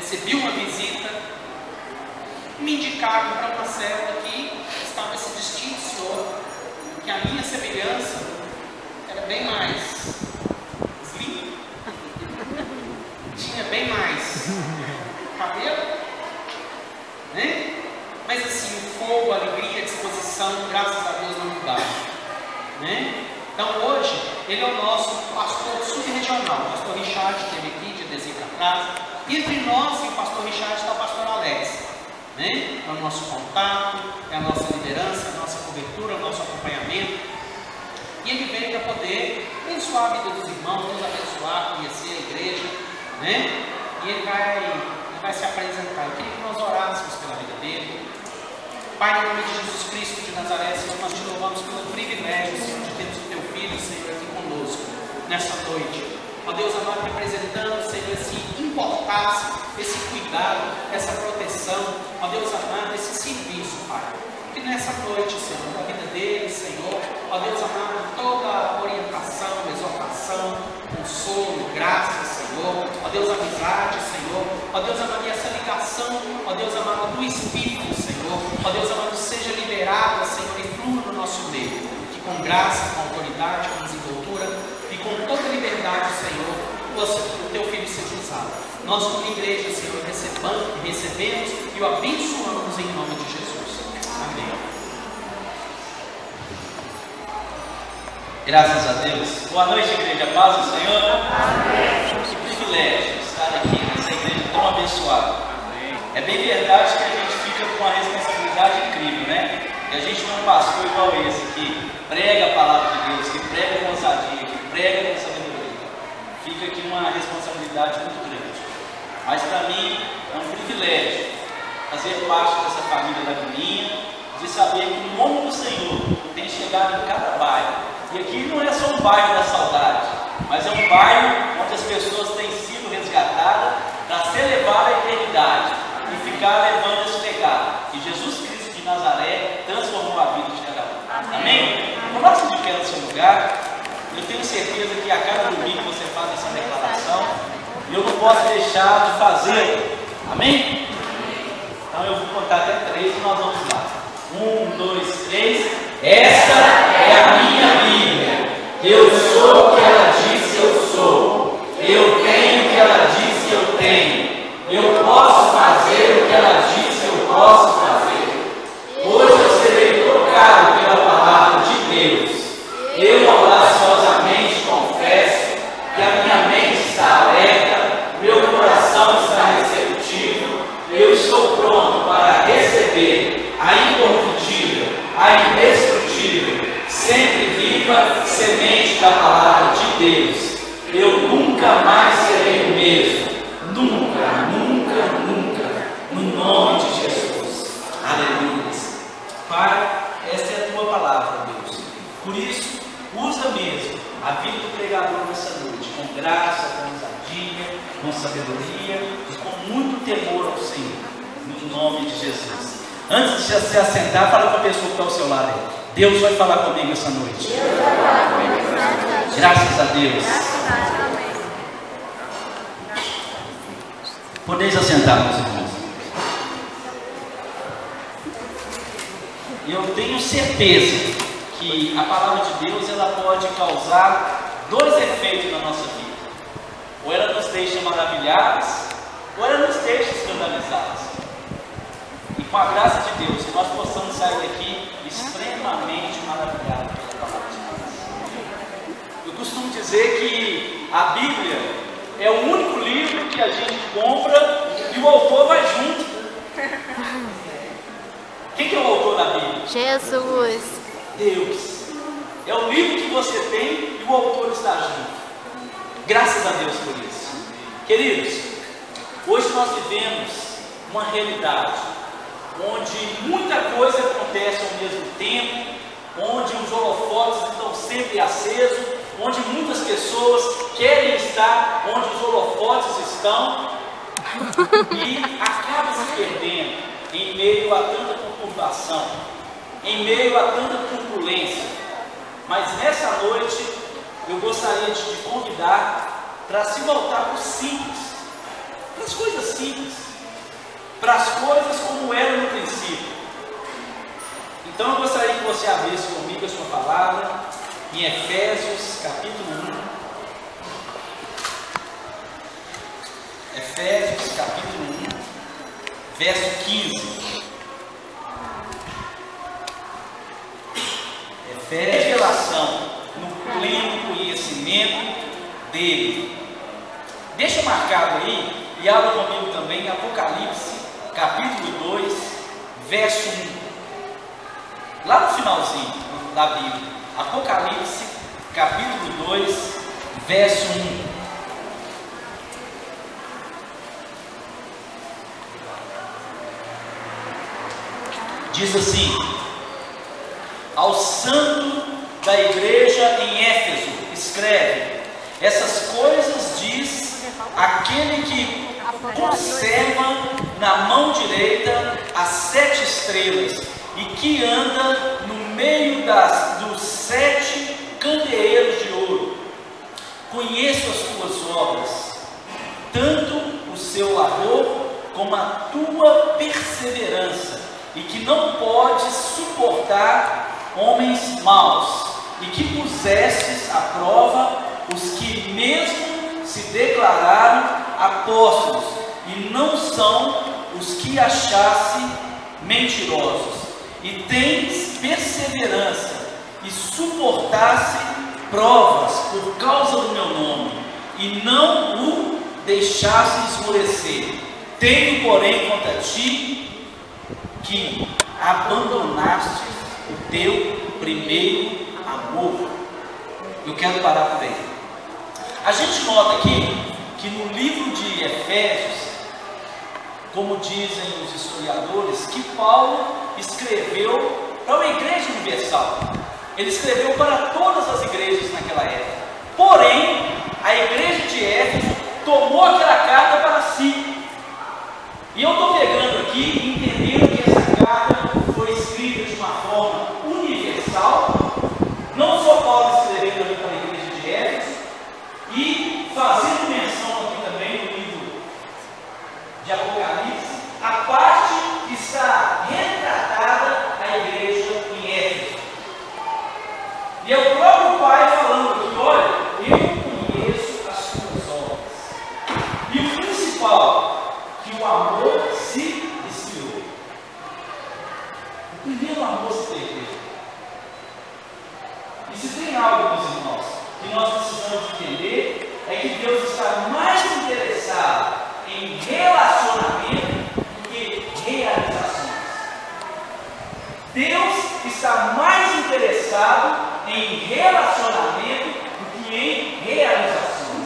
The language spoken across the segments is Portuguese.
recebi uma visita, me indicaram para uma célula que estava esse distinto senhor, que a minha semelhança era bem mais slim, tinha bem mais cabelo, né? Mas assim, o fogo, a alegria, a disposição, graças a Deus não mudaram, né? Então hoje, ele é o nosso pastor subregional. O pastor Richard esteve aqui de dezembro atrás. Entre nós e o pastor Richard está o pastor Alex, né? É o nosso contato, é a nossa liderança, a nossa cobertura, o nosso acompanhamento. E ele veio para poder abençoar a vida dos irmãos, nos abençoar, conhecer a igreja, né? E ele vai se apresentar. Eu queria que nós orássemos pela vida dele. Pai, em nome de Jesus Cristo de Nazaré, Senhor, nós te louvamos pelo privilégio, Senhor, de termos o teu filho, Senhor, aqui conosco, nessa noite. Ó Deus amado, representando, Senhor, esse importasse, esse cuidado, essa proteção, ó Deus amado, esse serviço, Pai. Que nessa noite, Senhor, na vida dele, Senhor, ó Deus amado, toda orientação, exortação, consolo, graça, Senhor, ó Deus, amizade, Senhor, ó Deus amado, e essa ligação, ó Deus amado, do Espírito, Senhor, ó Deus amado, seja liberada, Senhor, e flua no nosso meio, que com graça, com autoridade, com desenvoltura e com toda liberdade, Senhor, o teu filho seja usado. Nós, como igreja, Senhor, recebemos e o abençoamos em nome de Jesus. Amém. Graças a Deus. Boa noite, igreja. Paz do Senhor. Amém. Que privilégio estar aqui nessa igreja tão abençoada. Amém. É bem verdade que a gente fica com uma responsabilidade incrível, né? E a gente não é um pastor igual esse, que prega a palavra de Deus, que prega com ousadia, que prega com sabedoria. Fica aqui uma responsabilidade muito grande. Mas para mim é um privilégio fazer parte dessa família da Gurinha, de saber que o nome do Senhor tem chegado em cada bairro. E aqui não é só um bairro da saudade, mas é um bairro onde as pessoas têm sido resgatadas para ser levadas à eternidade e ficar levando esse legado. E Jesus Cristo de Nazaré transformou a vida de cada um. Amém? Coloque-se de pé no seu lugar. Eu tenho certeza que a cada domingo você faz essa declaração e eu não posso deixar de fazer. Amém? Então eu vou contar até 3 e nós vamos lá. 1, 2, 3. Esta é a minha Bíblia. Eu sou o que ela diz que eu sou. Eu tenho o que ela diz que eu tenho. Eu posso fazer o que ela diz que eu posso fazer. Hoje eu serei tocado pela palavra de Deus. Eu audaciosamente confesso que a minha mente está alerta, meu coração está receptivo. Eu estou pronto para receber a incorruptível, a indestrutível, sempre viva semente da palavra de Deus. Eu nunca mais serei o mesmo. Nunca, nunca, nunca. No nome de Jesus. Aleluia. Pai, essa é a tua palavra, Deus. Por isso, usa mesmo a vida do pregador nessa noite, com graça, com ousadia, com sabedoria e com muito temor ao Senhor. No nome de Jesus. Antes de se assentar, fala com a pessoa que está ao seu lado aí. Deus vai falar comigo essa noite. Graças a Deus. Podeis assentar, meus irmãos. Eu tenho certeza que a palavra de Deus ela pode causar 2 efeitos na nossa vida. Ou ela nos deixa maravilhados, ou ela nos deixa escandalizados. E com a graça de Deus, que nós possamos sair daqui extremamente maravilhados pela palavra de Deus. Eu costumo dizer que a Bíblia é o único livro que a gente compra e o autor vai junto. Quem que é o autor da Bíblia? Jesus. Deus. É o livro que você tem e o autor está junto. Graças a Deus por isso. Queridos, hoje nós vivemos uma realidade onde muita coisa acontece ao mesmo tempo, onde os holofotes estão sempre acesos, onde muitas pessoas querem estar onde os holofotes estão e acaba se perdendo em meio a tanta conturbação, em meio a tanta turbulência. Mas nessa noite eu gostaria de te convidar para se voltar para o simples. para as coisas simples, para as coisas como eram no princípio. Então eu gostaria que você abrisse comigo a sua palavra em Efésios capítulo 1. Efésios capítulo 1, verso 15. Revelação no pleno conhecimento dele. Deixa marcado aí e abra comigo também Apocalipse capítulo 2, verso 1. Lá no finalzinho da Bíblia. Apocalipse capítulo 2, verso 1. Diz assim: ao santo da igreja em Éfeso, escreve: essas coisas diz aquele que conserva na mão direita as 7 estrelas e que anda no meio dos 7 candeeiros de ouro. Conheço as tuas obras, tanto o seu labor como a tua perseverança, e que não podes suportar homens maus, e que pusestes à prova os que mesmo se declararam apóstolos, e não são os que achasse mentirosos, e tens perseverança, e suportasse provas por causa do meu nome, e não o deixasse esmorecer. Tenho, porém, contra ti que abandonaste o teu primeiro amor. Eu quero parar por aí. A gente nota aqui que no livro de Efésios, como dizem os historiadores, que Paulo escreveu para uma igreja universal. Ele escreveu para todas as igrejas naquela época. Porém, a igreja de Éfeso tomou aquela carta para si. E eu estou pegando aqui e entendendo que essa carta foi escrita de uma forma universal, não só Paulo escrevendo aqui para a igreja de Éfeso, e fazendo menção aqui também no livro de Apocalipse, a parte que está retratada a igreja em Éfeso. E é o próprio Pai falando aqui: olha, eu conheço as suas obras. E o principal, que o amor se esfriou. O primeiro amor se perdeu. E se tem algo, meus irmãos, que nós precisamos entender, é que Deus está mais interessado em relacionamento do que realizações. Deus está mais interessado em relacionamento do que em realizações.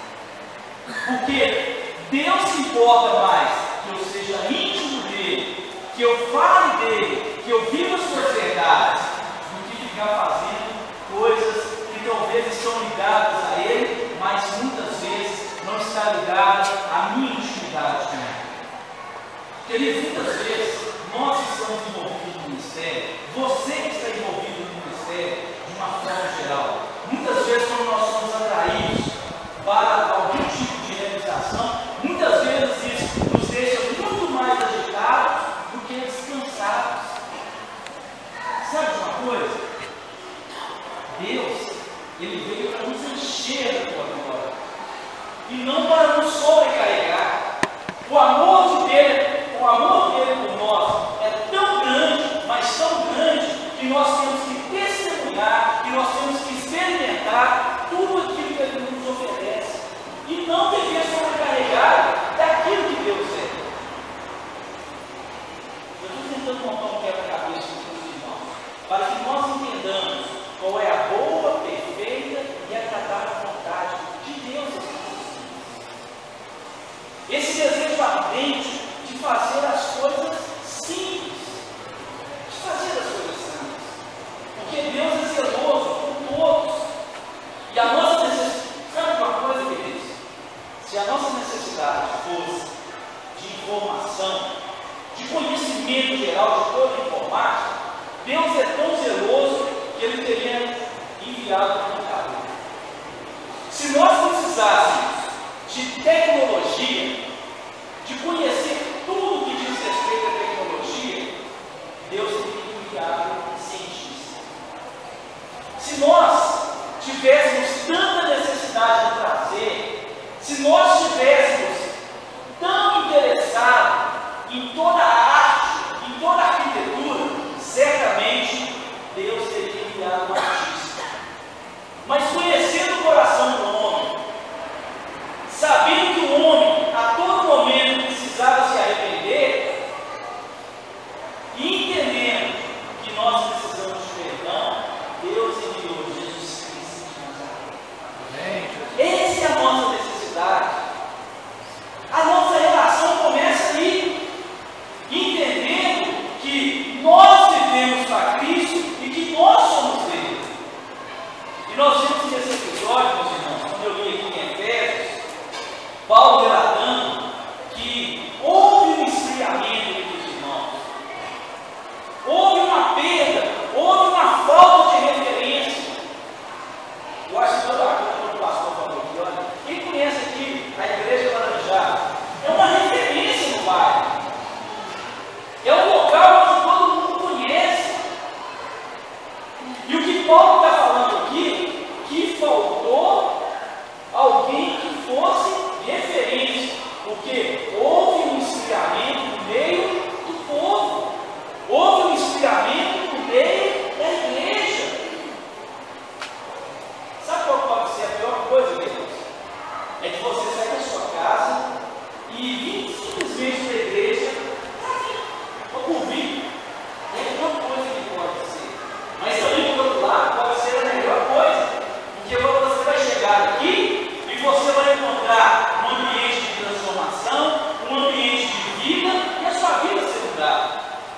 Porque Deus se importa mais que eu seja íntimo dele, que eu fale dele, que eu viva as suas verdades, do que ficar fazendo coisas que talvez estão ligadas a ele, mas muitas vezes não está ligada à minha intimidade com ele. Queridos, muitas vezes nós estamos envolvidos no ministério, você que está envolvido no ministério de uma forma geral. Muitas vezes quando nós somos atraídos para algum tipo de realização, muitas vezes isso nos deixa muito mais agitados do que descansados. Sabe de uma coisa? Deus, Ele veio para nos encher da tua glória e não para nos sobrecarregar. O amor dele por nós é tão grande, mas tão grande, que nós temos que testemunhar, que nós temos que experimentar tudo aquilo que Ele nos oferece e não viver sobrecarregado daquilo que Deus é. Eu estou tentando montar um quebra-cabeça com os irmãos, para que nós entendamos qual é a boa, perfeita e agradável vontade de Deus. Esse desejo ardente de fazer as coisas simples, de fazer as coisas simples, porque Deus é zeloso por todos. E a nossa necessidade, sabe uma coisa, queridos? Se a nossa necessidade fosse de informação, de conhecimento geral, de toda a informática, Deus é tão zeloso que Ele teria enviado um computador. Se nós precisássemos de tecnologia, de conhecer tudo que diz respeito à tecnologia, Deus teria enviado cientistas. Se nós tivéssemos tanta necessidade de trazer, se nós tivéssemos tão interessados em toda a arte, em toda a arquitetura, certamente Deus teria enviado um artista. Mas conhecendo o coração do homem, sabendo que o homem a todo momento precisava se arrepender, e entendendo que nós precisamos de perdão, Deus enviou Jesus Cristo de Nazaré. Essa é a nossa necessidade. A nossa relação começa aí, entendendo que nós vivemos para Cristo e que nós somos dele. E nós vimos nesse episódio, meus irmãos, quando eu li aqui em Efésios, Paulo relatando que houve um esfriamento entre os irmãos, houve uma perda, houve uma falta de referência. Eu acho que toda a coisa que o pastor falou aqui, olha, quem conhece aqui a Igreja Laranjada, é uma referência no bairro, é um local onde todo mundo conhece. E o que Paulo está falando aqui, que faltou alguém que fosse referência, porque houve um esfriamento no meio do povo, houve um esfriamento no meio da igreja. Sabe qual pode ser a pior coisa, Deus? É que você sai da sua casa e vir simplesmente para a igreja para ouvir. É a pior coisa que pode ser. Mas também, por outro lado, pode ser a melhor coisa, porque você vai chegar aqui e você vai encontrar um ambiente de transformação, um ambiente de vida, e a sua vida ser mudada.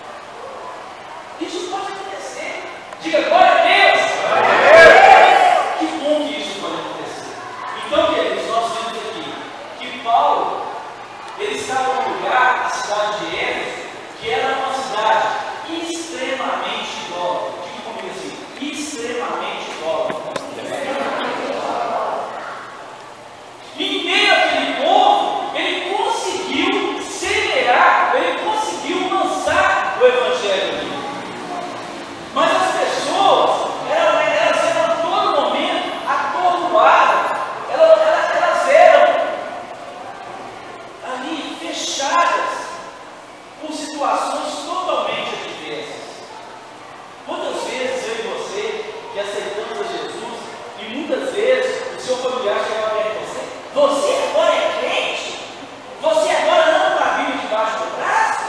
Isso pode acontecer. Diga glória a Deus! Glória a Deus! Que bom que isso pode acontecer. Então, queridos, nós vemos aqui que Paulo, ele estava num lugar, a cidade de Éfeso, que era uma cidade extremamente idólatra. Diga comigo assim, extremamente idólatra. E em meio àquele povo, ele conseguiu semear, ele conseguiu lançar o Evangelho ali. Mas as pessoas, elas eram a todo momento atordoadas, elas eram ali fechadas por situações totalmente adversas. Quantas vezes eu e você que aceitamos a Jesus, e muitas vezes o seu familiar chegava perto de você agora é crente? Você agora anda com a Bíblia debaixo do braço?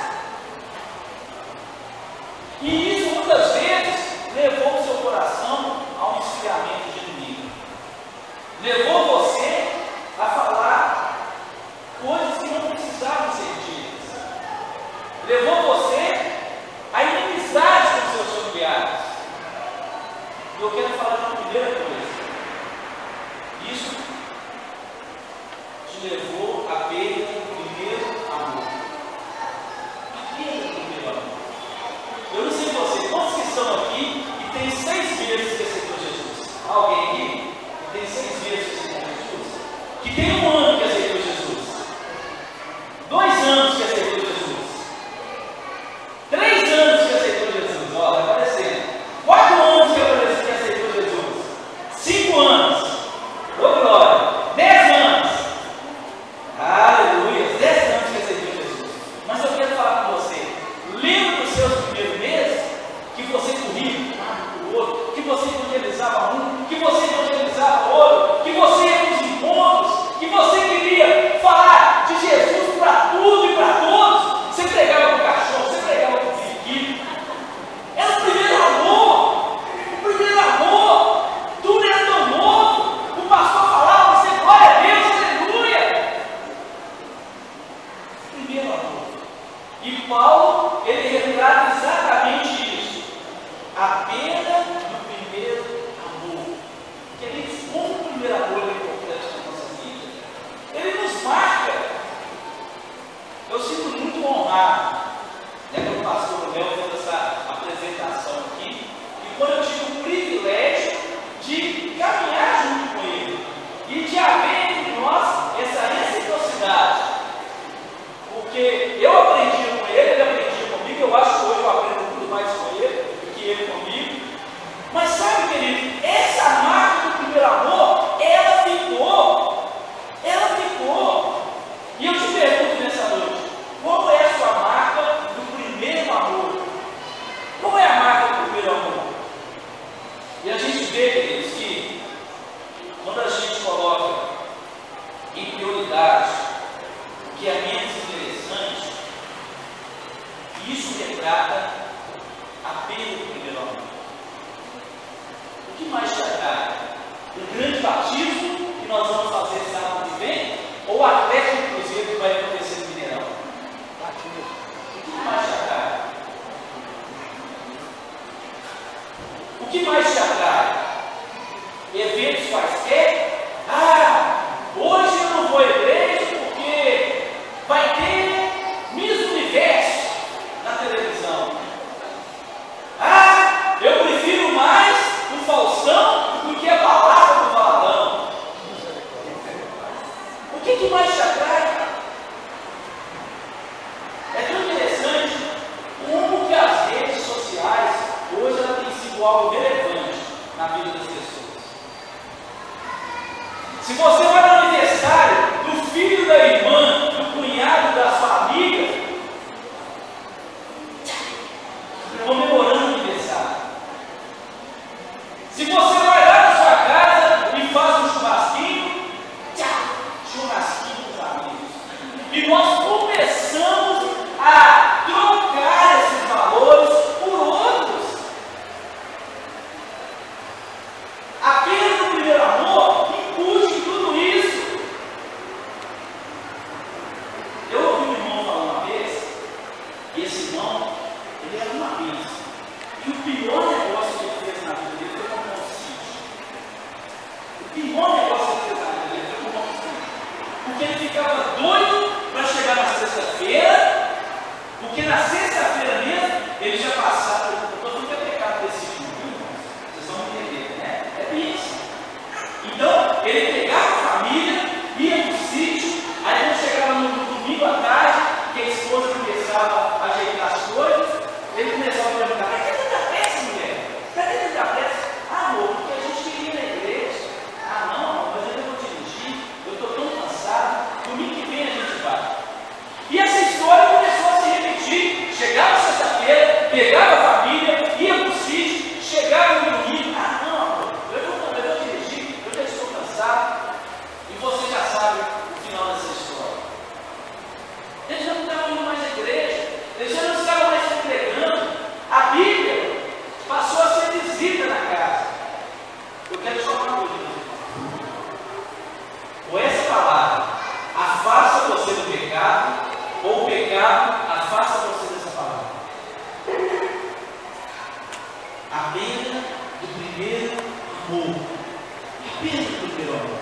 E isso muitas vezes levou o seu coração a um esfriamento genuíno. Levou você a falar coisas que não precisavam ser ditas. Levou você a inimizade com seus familiares. E eu quero falar de uma primeira coisa. Isso te levou à perda do primeiro amor. A perda do primeiro amor. Eu não sei você, quantos que estão aqui e tem 6 meses que aceitou Jesus? Alguém aqui que tem 6 meses que aceitou Jesus? Que tem 1 ano que aceitou Jesus? 2 anos que aceitou Jesus? 3 anos que aceitou Jesus? Ó, vai aparecendo. 4 anos que aceitou Jesus? 5 anos? Ô glória! 10 anos? Aleluia! 10 anos que aceitou Jesus. Mas eu quero falar com você. Lembra dos seus primeiros meses? Que você corria de um lado para o outro, que você evangelizava um, que você evangelizava outro, que você ia nos encontros, que você queria falar de Jesus para tudo e para todos. Você pregava para o cachorro, você pregava para o periquito. Era o primeiro amor. O primeiro amor. Tudo era tão novo. O pastor falava, você glória a Deus, aleluia. Primeiro amor. E Paulo, ele retrata exatamente isso. A perda do primeiro amor. Queridos, como o primeiro amor é importante na nossa vida. Ele nos marca. Eu sinto muito honrado, quando o pastor Léo fez essa apresentação aqui, e quando eu tive o privilégio de caminhar junto com ele e de haver entre nós essa reciprocidade. que mais te atrai? Um grande batismo que nós vamos fazer sábado que vem? Ou o Atlético Cruzeiro que vai acontecer no Mineirão? O que mais te atrai? O que mais te atrai? Eventos quaisquer? Hoje eu não vou à igreja porque vai ter Miss Universo na televisão. Eu prefiro mais o Faustão do que a balada do Valadão. O que mais te atrai? É tão interessante como que as redes sociais hoje ela tem sido algo relevante na vida das pessoas. Se você vai no aniversário do filho da irmã, do cunhado da sua amiga, comemorando o aniversário. Se você vai lá na sua casa e faz um churrasquinho, churrasquinho com os amigos. E nós começamos a trocar esses valores por outros. Apenas o primeiro amor incute tudo isso. Eu ouvi um irmão falar uma vez, e esse irmão, ele era uma bênção. E o pior negócio que ele fez na vida dele foi comprar um sítio. O pior negócio que ele fez na vida dele foi comprar um sítio. Porque ele ficava doido para chegar na sexta-feira, porque na sexta-feira mesmo ele já passava. Eu não tenho pecado desse sítio, vocês vão entender, né? É isso. Então, ele pegava a família, ia para o sítio, aí quando chegava no domingo à tarde, que a esposa começava a ajeitar as coisas, ele começava a perguntar: cadê tanta pressa, mulher? Cadê tanta pressa? Amor, porque a gente queria ir na igreja. Não, mas eu vou dirigir, eu estou tão cansado, domingo que vem a gente vai. E essa história começou a se repetir. Chegava sexta-feira, pegava a família, ia para o sítio, chegava no domingo: não, amor, eu vou dirigir, eu já estou cansado. E você já sabe o final dessa história. Eles já não estavam indo mais à igreja, eles já não estavam mais congregando. A Bíblia passou a ser visita na casa. Eu quero só uma coisa, ou essa palavra afasta você do pecado, ou o pecado afasta você dessa palavra. A perda do primeiro amor. A perda do primeiro amor.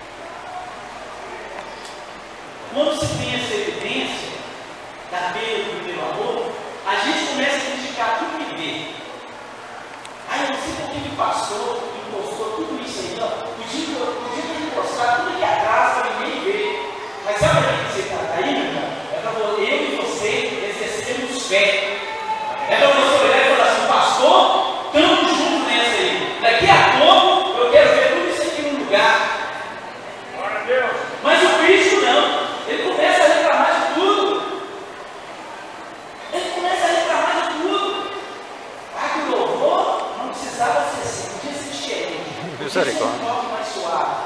Quando se tem essa evidência da perda do primeiro amor, a gente começa a criticar tudo que vê. Eu não sei por que o pastor impostou tudo isso aí, não. Podia ter impostado tudo aqui atrás para ninguém ver. Mas sabe para que você está aí, meu? É para eu e você exercermos fé. É para você olhar e falar assim: pastor, estamos juntos nessa aí. Daqui a pouco eu quero ver tudo isso aqui no lugar. Glória a Deus. Mas o bicho não. Ele começa a reclamar de tudo. Ele começa a reclamar de tudo. Que o louvor não precisava ser assim, podia ser diferente. Podia ser um toque mais suave.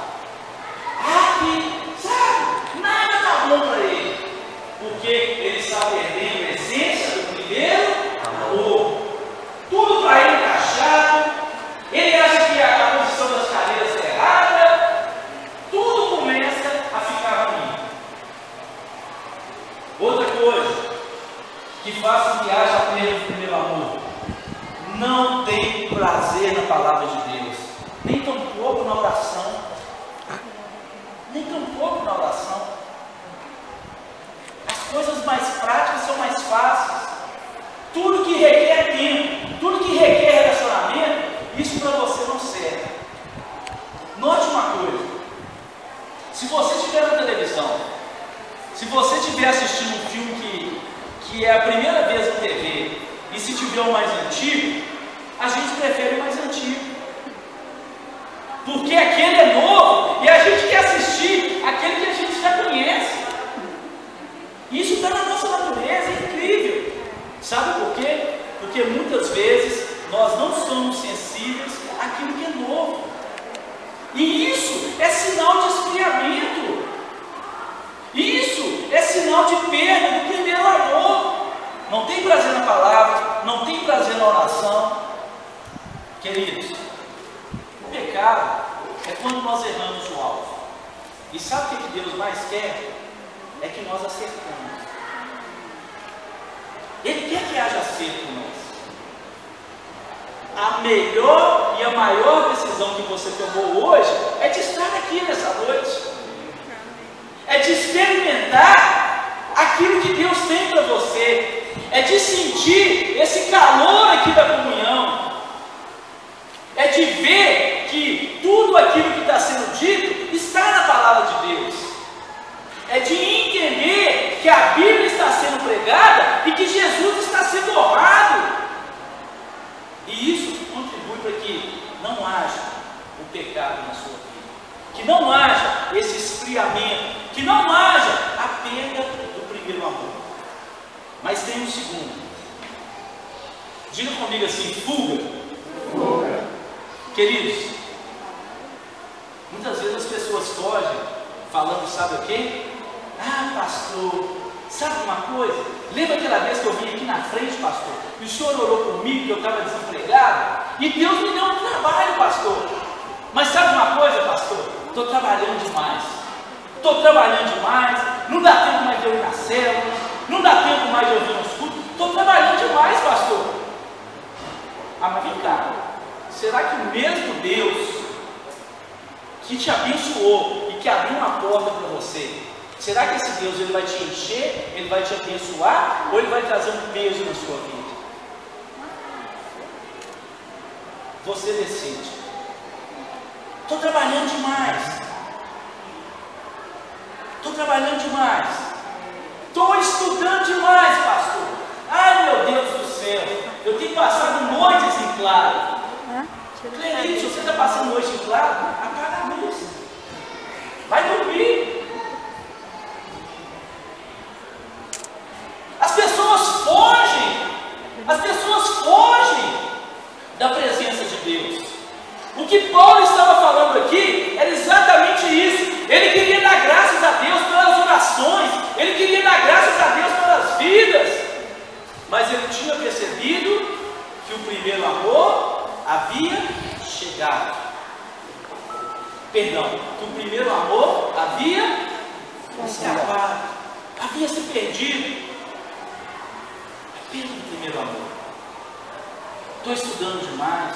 Que, sabe, nada está bom para ele. Porque ele está perdendo a essência do primeiro amor. Tudo para ele encaixado. Ele acha que a posição das cadeiras é errada. Tudo começa a ficar ruim. Outra coisa que faz com que haja a perda do primeiro amor: não tem prazer na palavra de Deus, nem tampouco na oração, nem tampouco na oração. As coisas mais práticas são mais fáceis. Tudo que requer tempo, tudo que requer relacionamento, isso para você não serve. Note uma coisa: se você estiver na televisão, se você estiver assistindo um filme que é a primeira vez na TV, e se tiver o mais antigo, a gente prefere o mais antigo. Porque aquele é novo e a gente quer assistir aquele que a gente já conhece. Isso está na nossa natureza, é incrível. Sabe por quê? Porque muitas vezes nós não somos sensíveis àquilo que é novo. E isso é sinal de esfriamento. Isso é sinal de perda do primeiro amor. Não tem prazer na palavra, não tem prazer na oração. Queridos, pecado é quando nós erramos o alvo. E sabe o que Deus mais quer? É que nós acertamos. Ele quer que haja acerto em nós. A melhor e a maior decisão que você tomou hoje é de estar aqui nessa noite. É de experimentar aquilo que Deus tem para você. É de sentir esse calor aqui da comunhão. É de ver que tudo aquilo que está sendo dito está na palavra de Deus. É de entender que a Bíblia está sendo pregada e que Jesus está sendo honrado. E isso contribui para que não haja o pecado na sua vida, que não haja esse esfriamento, que não haja a perda do primeiro amor. Mas tem um segundo. Diga comigo assim: fuga. Fuga. Queridos, muitas vezes as pessoas fogem falando, sabe o quê? Ah, pastor, sabe uma coisa? Lembra aquela vez que eu vim aqui na frente, pastor, e o senhor orou comigo que eu estava desempregado? E Deus me deu um trabalho, pastor. Mas sabe uma coisa, pastor? Estou trabalhando demais. Estou trabalhando demais. Não dá tempo mais de eu ir na célula. Não dá tempo mais de eu vir nos cultos. Estou trabalhando demais, pastor. Ah, mas vem cá. Será que o mesmo Deus que te abençoou e que abriu uma porta para você, será que esse Deus ele vai te encher, ele vai te abençoar, ou ele vai trazer um peso na sua vida? Você decide. Estou trabalhando demais. Estou trabalhando demais. Estou estudando demais, pastor. Ai, meu Deus do céu. Eu tenho passado noites em claro. Cleide, se você está passando noite em claro, apaga a luz. Vai dormir. As pessoas fogem da presença de Deus. O que Paulo estava falando aqui era exatamente isso. Ele queria dar graças a Deus pelas orações, ele queria dar graças a Deus pelas vidas, mas ele tinha percebido que o primeiro amor havia chegado. Perdão, que o primeiro amor havia escapado, havia se perdido. Pelo primeiro amor. Estou estudando demais.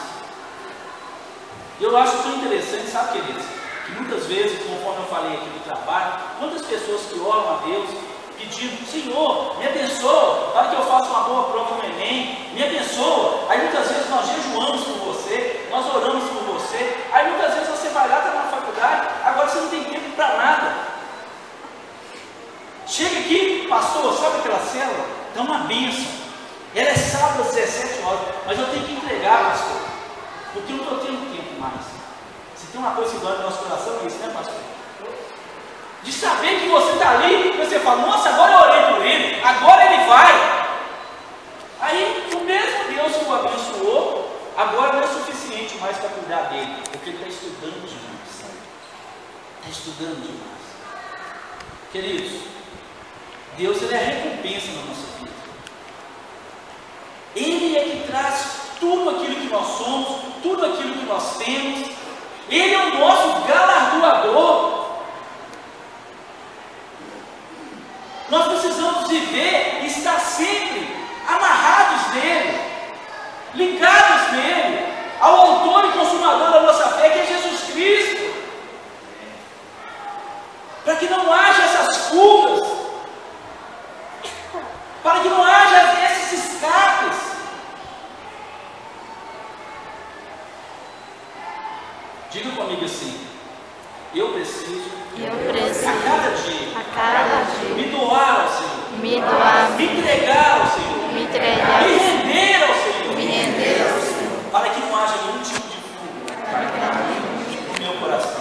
Eu acho tão interessante, sabe, queridos, que muitas vezes, conforme eu falei aqui no trabalho, quantas pessoas que oram a Deus pedindo: Senhor, me abençoa para que eu faça uma boa prova no Enem, me abençoa. Aí muitas vezes nós jejuamos por você, nós oramos por você. Aí muitas vezes você vai lá, está na faculdade, agora você não tem tempo para nada. Chega aqui, pastor, sabe aquela célula? Está uma bênção. Ela é sábado às 17 horas, mas eu tenho que entregar, pastor, porque eu não estou tendo tempo mais. Se tem uma coisa que dói no nosso coração, é isso, né, pastor? De saber que você está ali, e você fala: nossa, agora eu orei por ele, agora ele vai. Aí o mesmo Deus que o abençoou, agora não é suficiente mais para cuidar dele, porque ele está estudando demais. Está estudando demais. Queridos, Deus ele é a recompensa na nossa vida. Ele é que traz tudo aquilo que nós somos, tudo aquilo que nós temos. Ele é o nosso galardoador. Nós precisamos viver e estar sempre amarrados nele, ligados nele, ao autor e consumador da nossa fé, que é Jesus Cristo, para que não haja essas fugas, para que não haja esses escapes. Diga comigo assim: eu preciso a cada dia me doar ao Senhor, me entregar ao Senhor, me render ao Senhor, para que não haja nenhum tipo de fuga no meu coração,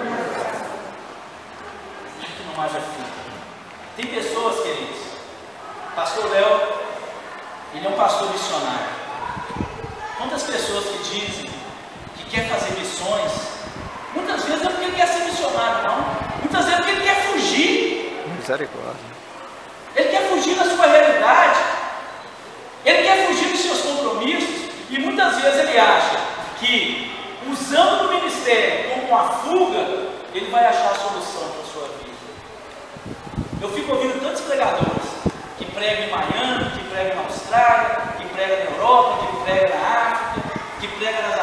para que não haja fuga. Tem pessoas, queridos, pastor Léo, ele é um pastor missionário. Quantas pessoas que dizem que quer fazer missões, muitas vezes não é porque ele quer ser missionário, não. Muitas vezes é porque ele quer fugir. Misericórdia. Ele quer fugir da sua realidade. Ele quer fugir dos seus compromissos. E muitas vezes ele acha que usando o ministério como uma fuga, ele vai achar a solução para a sua vida. Eu fico ouvindo tantos pregadores que pregam em Miami, que pregam na Austrália, que pregam na Europa, que pregam na África, que pregam nas